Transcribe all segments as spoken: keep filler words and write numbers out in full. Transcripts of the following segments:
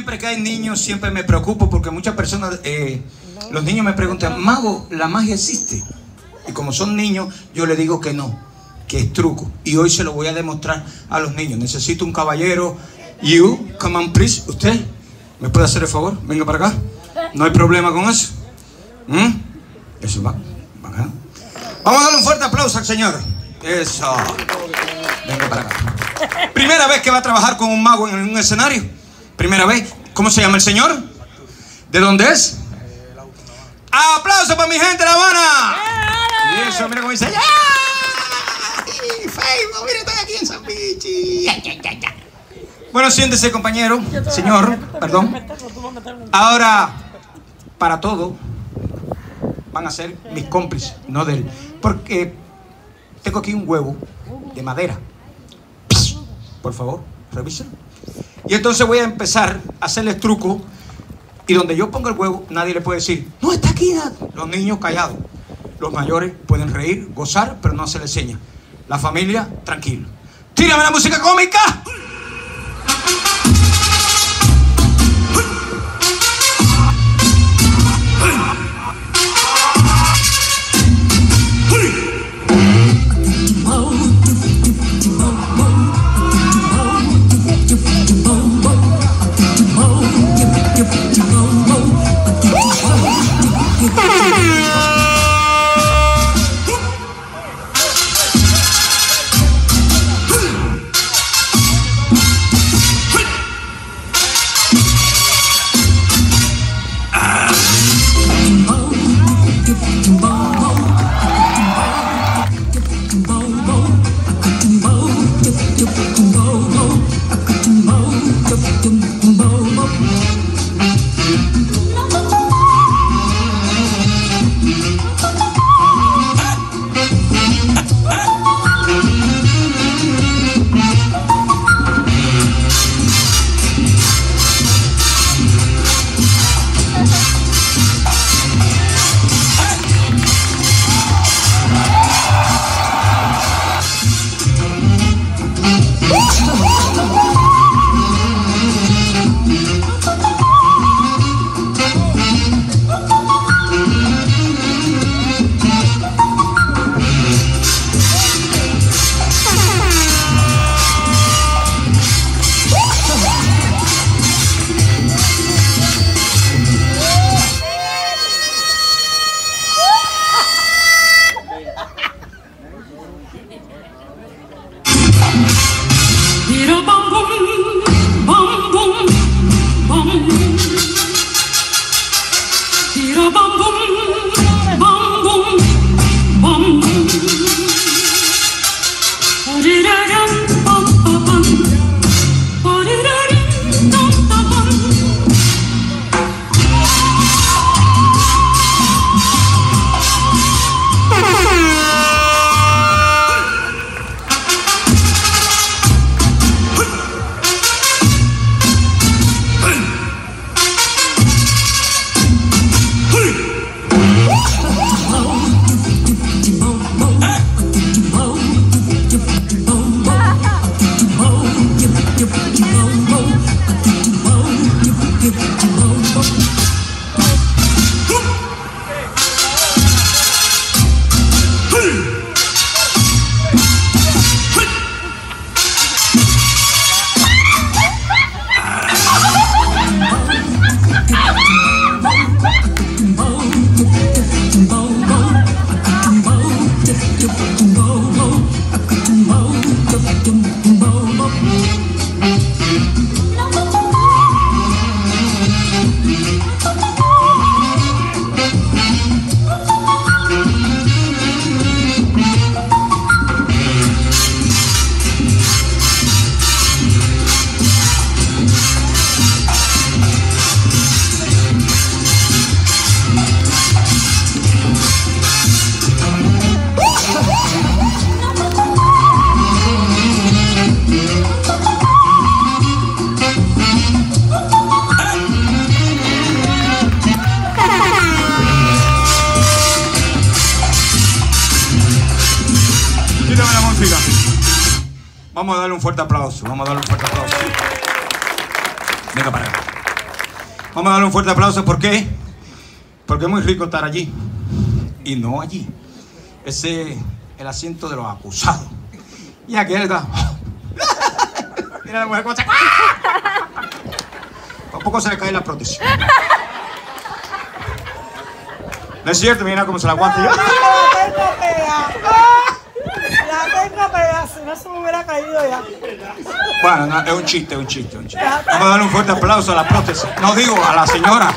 siempre que hay niños, siempre me preocupo porque muchas personas, eh, los niños me preguntan, mago, ¿la magia existe? Y como son niños, yo les digo que no, que es truco. Y hoy se lo voy a demostrar a los niños. Necesito un caballero. You, come on, please. ¿Usted me puede hacer el favor? Venga para acá. No hay problema con eso. ¿Mm? Eso va. Acá. Vamos a darle un fuerte aplauso al señor. Eso. Venga para acá. Primera vez que va a trabajar con un mago en un escenario. Primera vez. ¿Cómo se llama el señor? ¿De dónde es? ¡Aplauso para mi gente de La Habana! Y eso, mira cómo dice. ¡Ya! Facebook, mira, estoy aquí en San Pichi. Bueno, siéntese, compañero. Señor, perdón. Ahora, para todo, van a ser mis cómplices, no de él. Porque tengo aquí un huevo de madera. Por favor, revisen. Y entonces voy a empezar a hacerles truco. Y donde yo ponga el huevo, nadie le puede decir, no, está aquí. Los niños callados. Los mayores pueden reír, gozar, pero no se les seña. La familia, tranquilo. ¡Tírame la música cómica! Vamos a darle un fuerte aplauso. Vamos a darle un fuerte aplauso. Venga para acá. Vamos a darle un fuerte aplauso. ¿Por qué? Porque es muy rico estar allí. Y no allí. Ese es el asiento de los acusados. Y aquel está... Mira la mujer cómo se... Por poco se le cae la prótesis. No es cierto, mira cómo se la aguanta. La tengo pegada. La tengo pegada, si no se me hubiera caído ya. Bueno, no, es un chiste, es un chiste, es un chiste. Vamos a darle un fuerte aplauso a la prótesis. No digo, a la señora.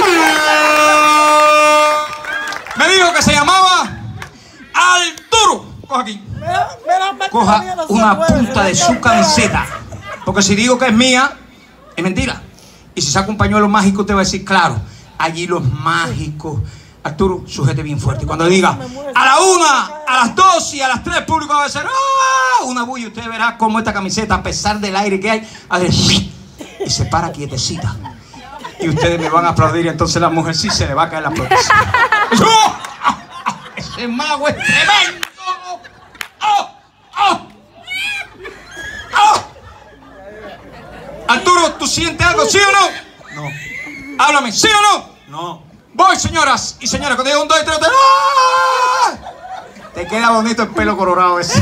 Me dijo que se llamaba Arturo. Coja aquí. Coja una punta de su camiseta. Porque si digo que es mía, es mentira. Y si saco un pañuelo mágico, usted va a decir, claro, allí los mágicos. Arturo, sujete bien fuerte. Cuando diga a la una, a las dos y a las tres, el público va a decir ¡ah! Una bulla. Usted verá cómo esta camiseta, a pesar del aire que hay, a ver, y se para quietecita. Y ustedes me van a aplaudir y entonces la mujer sí se le va a caer la prótesis. ¡Oh! ¡Ese mago es tremendo! ¡Oh! ¡Oh! ¡Oh! Arturo, ¿tú sientes algo? ¿Sí o no? No. Háblame, ¿sí o no? No. Voy, señoras y señores, cuando digo un, dos y tres, ¡ah! Te queda bonito el pelo colorado ese.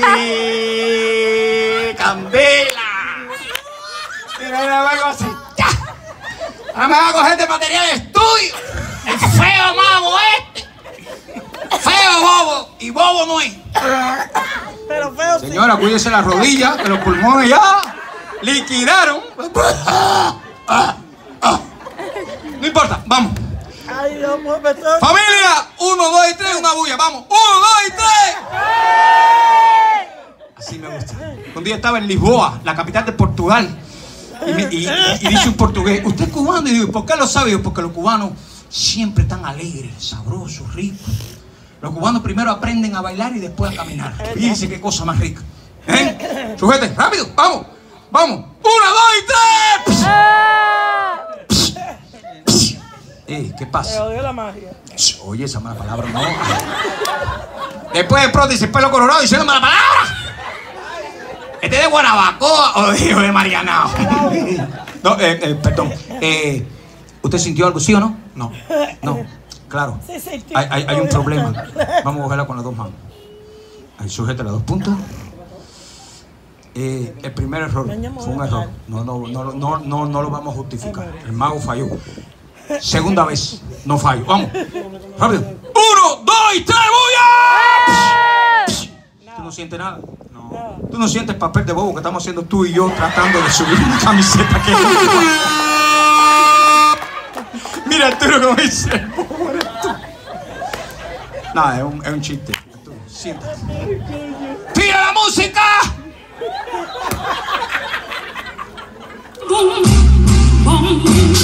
¡Candela! Mira, mira, me hago así. ¡Ya! Ahora me voy a coger de material de estudio. El feo mago este. Feo bobo. Y bobo no es. Pero feo, señora, sí. Cuídese las rodillas, que los pulmones ya liquidaron. No importa, vamos. Ay, Dios mío, me estoy... Familia, uno, dos y tres, una bulla, vamos. Uno, dos y tres. Así me gusta. Un día estaba en Lisboa, la capital de Portugal, y, me, y, y, y dice un portugués, ¿usted es cubano? Y digo, ¿por qué lo sabe? Digo, porque los cubanos siempre están alegres, sabrosos, ricos. Los cubanos primero aprenden a bailar y después a caminar. Fíjense qué cosa más rica. ¿Eh? Sujete, rápido, vamos, vamos. Una, dos y tres. Eh, ¿qué pasa? Me odio la magia. Oye, esa mala palabra, no. Después de prótesis, pelo colorado, diciendo mala palabra. Este es de Guanabacoa o de, de Marianao. No, eh, eh, perdón. Eh, ¿Usted sintió algo, sí o no? No. No, claro. Sí, sí, sí. Hay, hay, hay un problema. Vamos a cogerla con las dos manos. Ahí sujeta las dos puntos. Eh, el primer error fue un error. No, no, no, no, no, no lo vamos a justificar. El mago falló. Segunda vez, no fallo. Vamos, rápido. Uno, dos y tres, ¡bulla! ¿Tú no sientes nada? No. ¿Tú no sientes papel de bobo que estamos haciendo tú y yo tratando de subir una camiseta que... Mira, Arturo, como dice. Nada, es un, es un chiste. Arturo, siéntate. ¡Tira la música! Bum, bum.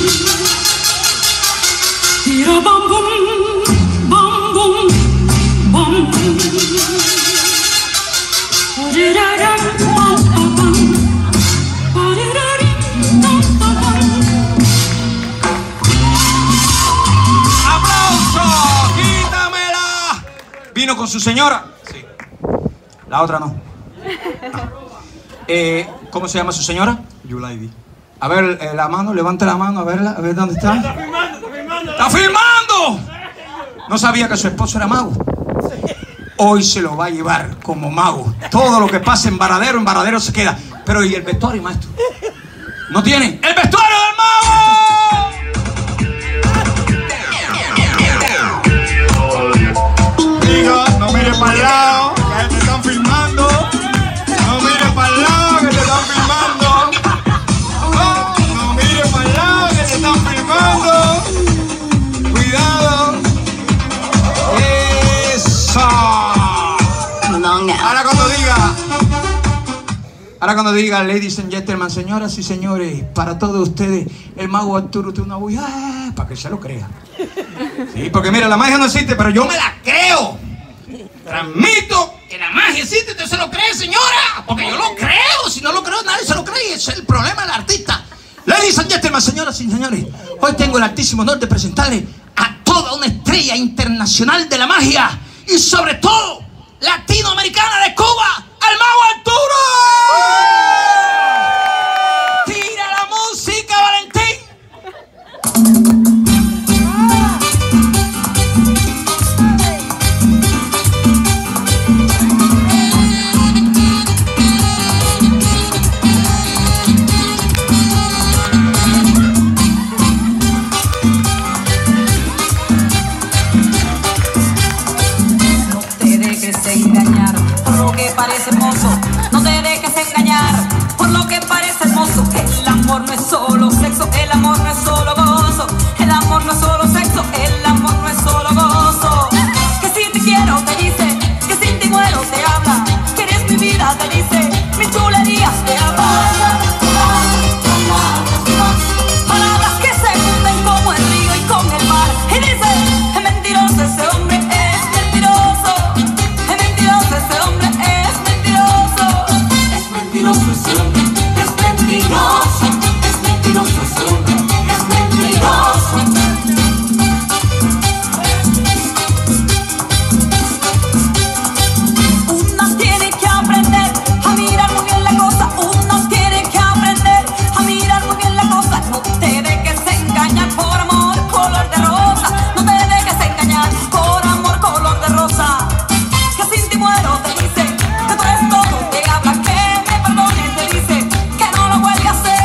Tira bum bum, bum bum, bum. Pariraram, pam pam pam. Parirarim, pam pam pam. ¡Aplauso! ¡Quítamela! ¿Vino con su señora? Sí. La otra no. no. Eh, ¿Cómo se llama su señora? Yulaidi. A ver, eh, la mano, levante la mano, a verla, a ver dónde está. Está filmando, está filmando. ¡Está filmando! No sabía que su esposo era mago. Hoy se lo va a llevar como mago. Todo lo que pasa en Varadero, en Varadero se queda. Pero ¿y el vestuario, maestro? ¿No tiene? ¡El vestuario del mago! Diga, no mire para el lado, que te están filmando. No mire para el lado, que te están filmando. Están filmando. Cuidado. Eso. Ahora cuando diga, ahora cuando diga, ladies and gentlemen, señoras y señores, para todos ustedes, el mago Arturo tiene una bulla, ¡ah! Para que se lo crea. Sí, porque mira, la magia no existe, pero yo me la creo. Transmito que la magia existe, ¿usted se lo cree, señora? Porque yo lo creo. Si no lo creo, nadie se lo cree. Ese es el problema del artista. Ladies and gentlemen, señoras y señores, hoy tengo el altísimo honor de presentarle a toda una estrella internacional de la magia y sobre todo latinoamericana de Cuba, al mago Arturo. ¡Tira la música, Valentín! lo que parece hermoso. No te dejes engañar por lo que parece hermoso. El amor no es solo sexo, el amor no es solo gozo. El amor no es solo sexo, el amor no es solo gozo. Que si te quiero te dice, que sin ti muero te habla. Que eres mi vida te dice, mis chulerías te hablan. Palabras que se funden como el río y con el mar. Y dice, es mentiroso ese hombre, es mentiroso. Es mentiroso ese hombre, es mentiroso. Es mentiroso ese hombre, es mentiroso. Es mentiroso ese hombre, es mentiroso. Uno tiene que aprender a mirar muy bien la cosa. Uno tiene que aprender a mirar muy bien la cosa. No te dejes engañar por amor color de rosa. No te dejes engañar por amor color de rosa. Que sin ti muero te dice, que tú eres todo. Te habla que me perdones, te dice que no lo vuelve a hacer.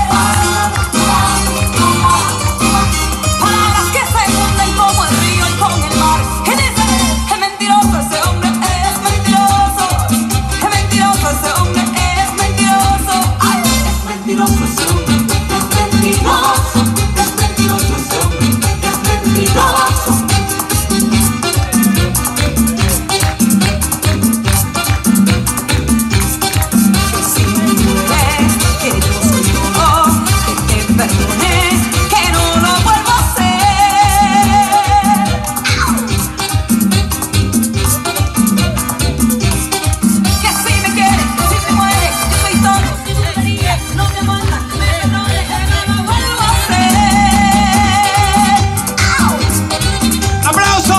Palabras que se funden como el río y con el mar. Y dice, es mentiroso ese hombre, es mentiroso. Es mentiroso ese hombre, es mentiroso. Ay, es mentiroso ese hombre, es mentiroso. Es mentiroso ese hombre, es mentiroso. Que si me mueres, que yo soy todo, que te perdones, que no lo vuelvo a hacer. Que si me quieres, si te mueres, yo soy todo, si te ríes, no me aguantas, me perdones, que no lo vuelvo a hacer. ¡Aplauso!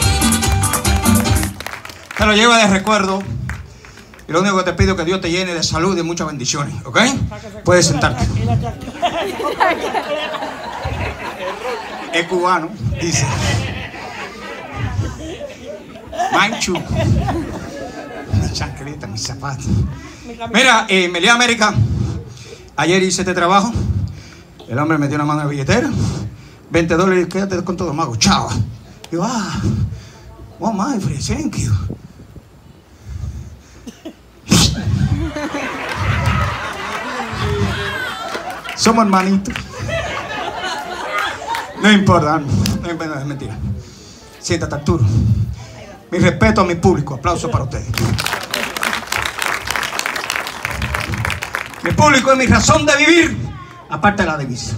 Te lo lleva de recuerdo. Y lo único que te pido es que Dios te llene de salud y de muchas bendiciones, ¿ok? Puedes sentarte. Es cubano, dice. Manchu. Mi chancleta, mis zapatos. Mira, eh, Melía América, ayer hice este trabajo. El hombre me dio una mano de billetera. veinte dólares, quédate con todo, mago. Chao. Y yo, ah, oh my friend, thank you. Somos hermanitos. No importa, no, no importa, es mentira. Siéntate, Arturo. Mi respeto a mi público. Aplauso para ustedes. Mi público es mi razón de vivir, aparte de la divisa.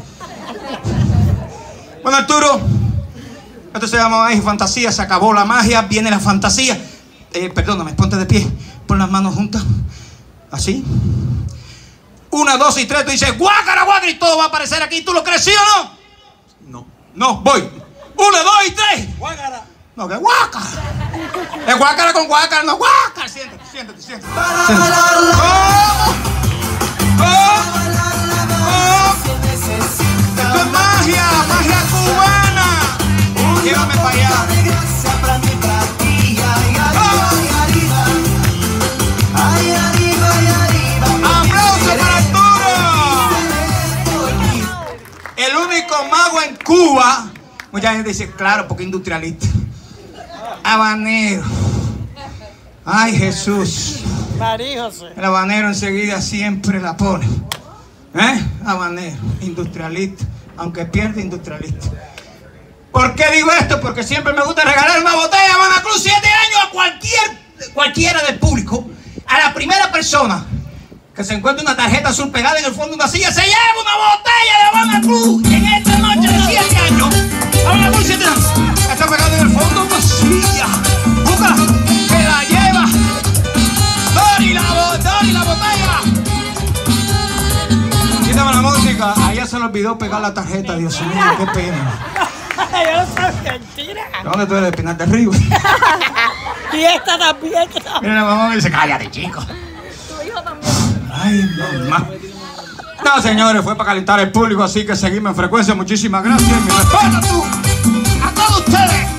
Bueno, Arturo, esto se llama Magia y Fantasía. Se acabó la magia, viene la fantasía. Eh, perdóname, ponte de pie. Pon las manos juntas. Así. Una, dos y tres. Tú dices, guácara, guácara, y todo va a aparecer aquí. ¿Tú lo crees, sí o no? No. No, voy. Una, dos y tres. Guácara. No, que guácara. Es guácara con guácara, no guácara. Siéntate, siéntate, siéntate. siéntate. ¡Oh! ¡Oh! ¡Oh! Esto es magia, magia cubana. Llévame para allá. ¡Aplauso para Arturo! El único mago en Cuba. Mucha gente dice, claro, porque industrialista. Habanero. Ay, Jesús. El habanero enseguida siempre la pone. ¿Eh? Habanero, industrialista. Aunque pierde, industrialista. ¿Por qué digo esto? Porque siempre me gusta regalar una botella de Habana Club siete años a cualquier, cualquiera del público. A la primera persona que se encuentre una tarjeta azul pegada en el fondo de una silla, se lleva una botella de Habana Club en esta noche de siete años. Habana Club siete años. Está pegada en el fondo de una silla. Búscala, que la lleva. Dori la, Dori la botella. Quítame la música. A ella se le olvidó pegar la tarjeta. Dios mío, qué pena. Yo no soy mentira. ¿Dónde tú eres? Espinal de Río. Y esta también. Mira la mamá me dice, cállate, chico. Tu hijo también. Ay, mamá. No, señores, fue para calentar el público, así que seguimos en frecuencia. Muchísimas gracias. Mi respeto a todos ustedes.